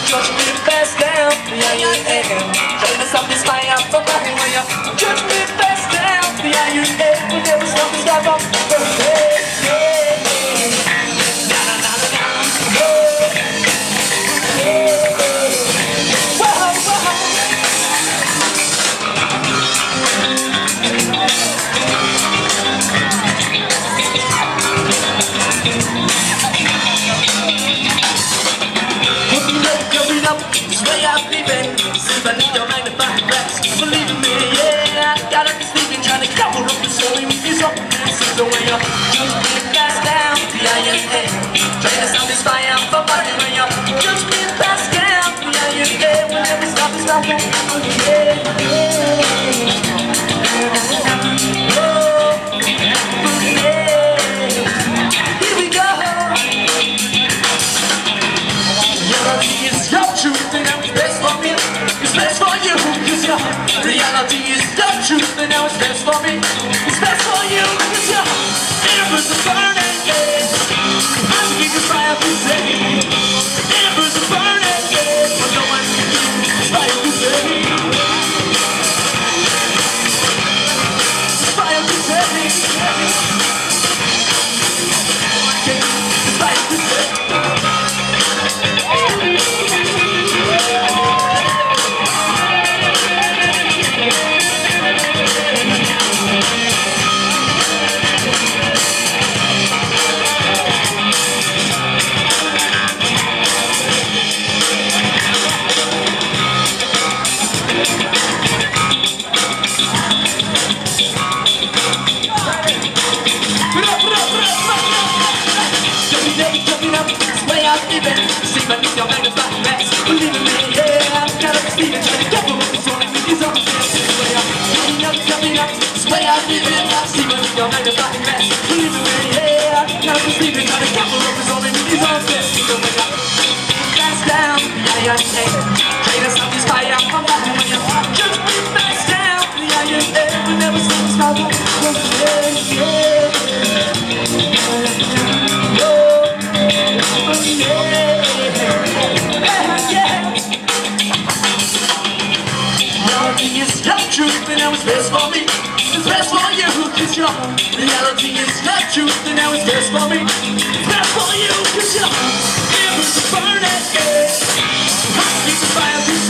Judge me fast down, yeah, you am. Trying to stop this fire from burning when you judge me fast down, yeah, you am. We'll never stop this fire from burning. So when you're just being passed down, yeah, trying to stop this fire from burning. When you're just being passed down, yeah, we'll never stop this fire from burning. Here we go. Reality is your truth, and now it's best for me. It's best for you, 'cause your reality is your truth, and now it's best for me. It's best for you, 'cause your embers are burning, yeah. I should keep the fire crusade. Embers are burning, yeah. But no one can do this fire crusade. This fire crusade. No one can do this fire crusade. See my need your magnifying glass. Believe in me, yeah. I'm kind of Steven, trying to cover up the phone with these other things. Coming up, this way I live in. See my need your magnifying glass. Believe in me, yeah. I'm kind of Steven, trying to cover up the phone with these other things. So when I fast down, yeah, trying to stop this fire from burning. When you just be fast down, yeah, we'll never stop this fire from burning, yeah. It's your truth, and now it's best for me. It's best for you, 'cause your reality is your truth, and now it's best for me. It's best for you, 'cause your embers are burning, yeah. I keep the fire.